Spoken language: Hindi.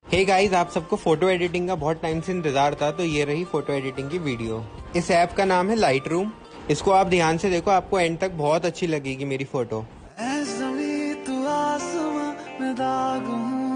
हे गाइस, आप सबको फोटो एडिटिंग का बहुत टाइम से इंतजार था, तो ये रही फोटो एडिटिंग की वीडियो। इस ऐप का नाम है लाइट रूम। इसको आप ध्यान से देखो, आपको एंड तक बहुत अच्छी लगेगी मेरी फोटो।